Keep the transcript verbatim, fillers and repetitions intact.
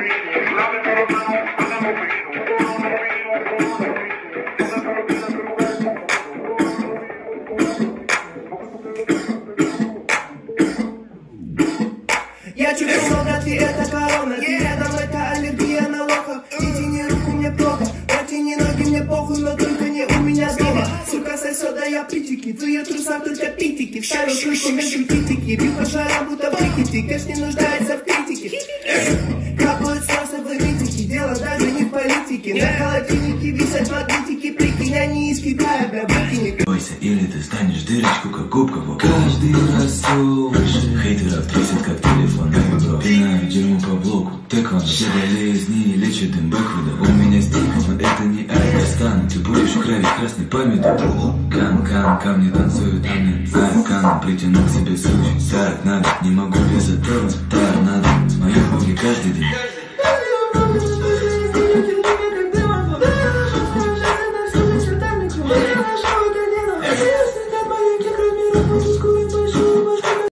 Я чуть много, ты это корона, ты рядом, это аллергия на лохах. Не тяни руку, мне плохо, протяни ноги, мне похуй, но только не у меня дома. Сука, сосет, да я плитики, в ее трусах только питики. Вставил крышку между критики, бью по шарам, будто брикети. Кэш не нуждается в критике. Капают сласовые нитики, дело даже не в политике. На холодильнике висят магнитики, прикинь, они из Китая, бля, выкинь. Бойся, или ты станешь дырочку, как губка в око. Каждый раз слушай. Хейтеров трясет, как телефон. Пинаю дерьмо по блоку, тэквондо. Все болезни лечат им бэквуда. У меня стиль, но это не Айдастан. Ты будешь кровить красный помидор. Кан, кан, камни танцуют, а мне знаю каном. Притяну к себе случай, так надо, не могу без этого. Так надо, мои ноги каждый день.